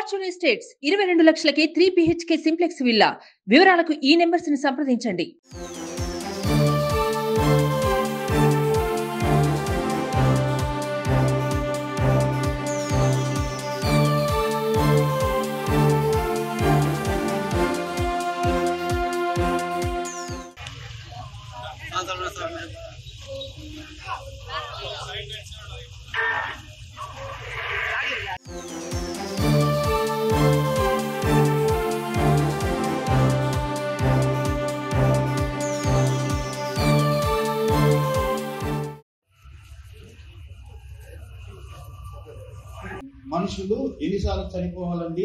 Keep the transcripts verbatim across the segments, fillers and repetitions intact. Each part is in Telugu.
ఫార్చ్యూన్ ఎస్టేట్స్ ఇరవై రెండు లక్షలకే త్రీ బిహెచ్కే సింప్లెక్స్ విల్లా. వివరాలకు ఈ నెంబర్స్ ని సంప్రదించండి. మనుషులు ఎన్నిసార్లు చనిపోవాలండి?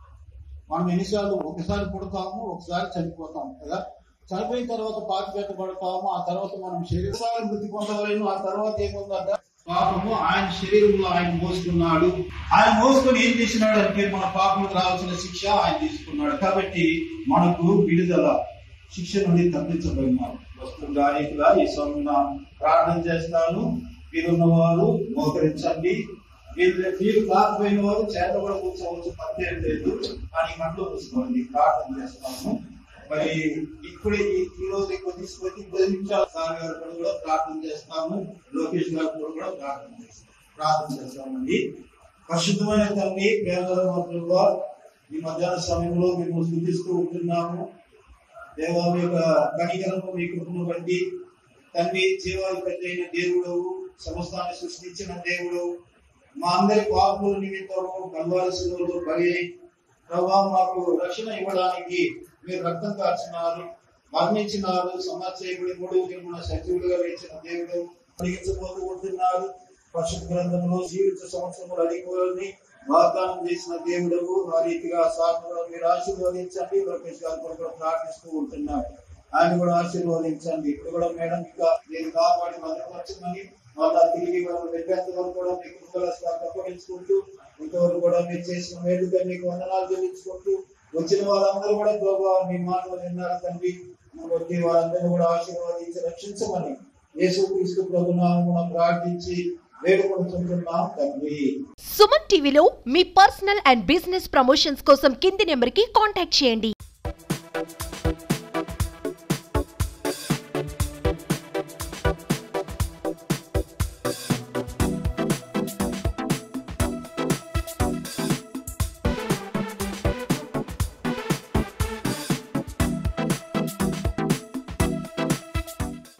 మనం ఎన్నిసార్లు ఒకసారి పుడతాము, ఒకసారి చనిపోతాము కదా. చనిపోయిన తర్వాత పాతి పెట్టబడతాము, ఆ తర్వాత మనం శరీరాలు మృతి పొందవలేను. ఆ తర్వాత ఏముందంట? పాపము ఆయన శరీరంలో ఆయన మోసుకున్నాడు. ఆయన మోసుకొని ఏం చేసినాడు అంటే మన పాపలకు రావాల్సిన శిక్ష ఆయన తీసుకున్నాడు. కాబట్టి మనకు విడుదల, శిక్ష నుండి తప్పించబడినారు. వస్తుందా రీతిగా ఈ సమయంలో ప్రార్థన చేస్తాను. వీరున్నవారు మోకరించండి. వీళ్ళు వీరు కాకపోయిన వారు చేత కూడా కూర్చోవచ్చు, పత్తేం లేదు. కానీ మనలో కూర్చోండి, ప్రార్థన చేస్తాము. మరి ఇప్పుడే ఈ రోజు ఎక్కువ తీసుకొచ్చి పది నిమిషాలు సార్ గారు కూడా ప్రార్థన చేస్తాము. లోకేష్ గారు కూడా ప్రార్థన చేస్తాం ప్రార్థన చేస్తామండి. పరిశుద్ధమైన తండ్రి, ప్రేమల మాత్రంగా ఈ మధ్యాహ్న సమయంలో మేము స్తుతిస్తూ ఉంటున్నాము. దేవా మీ యొక్క కనికరము, మీ కృపను బట్టి తండ్రి, జీవాధిపతి అయిన దేవుడు, సమస్తాన్ని సృష్టించిన దేవుడు, మా అందరి పాపముల నిమిత్తము కల్వారి శిలువలో బలి ప్రభావ మాకు రక్షణ ఇవ్వడానికి మీరు రక్తం కార్చినారు, మరణించినారు. సమాజ చేయబడి మూడు దినమున సజీవులుగా వేసిన దేవుడు అడిగించబోతూ ఉంటున్నారు. పరిశుద్ధ గ్రంథంలో జీవిత సంవత్సరములు అడిగిపోని వాగ్దానం చేసిన దేవుడు, ఆ రీతిగా సాధనలో మీరు ఆశీర్వదించండి. లోకేష్ గారు కూడా ప్రార్థిస్తూ ఉంటున్నారు, ఆయన కూడా ఆశీర్వదించండి. ఇప్పుడు కూడా మేడం ఇంకా నేను కాపాడి భద్రపరచమని మళ్ళా తిరిగి మనం వెళ్ళేంత వరకు కూడా మీకు తప్పడించుకుంటూ ఇంతవరకు కూడా మీరు చేసిన మేలుగా మీకు వందనాలు చెల్లించుకుంటూ వచ్చిన వారందరూ కూడా ప్రభావ మీ మాటలు విన్నారు తండ్రి. బట్టి వారందరూ కూడా ఆశీర్వాదించి రక్షించమని యేసుక్రీస్తు ప్రభునామమున ప్రార్థించి వేడుకుంటున్నాం తండ్రి. సుమన్ టీవీలో మీ పర్సనల్ అండ్ బిజినెస్ ప్రమోషన్స్ కోసం కింది నెంబర్ కి కాంటాక్ట్ చేయండి.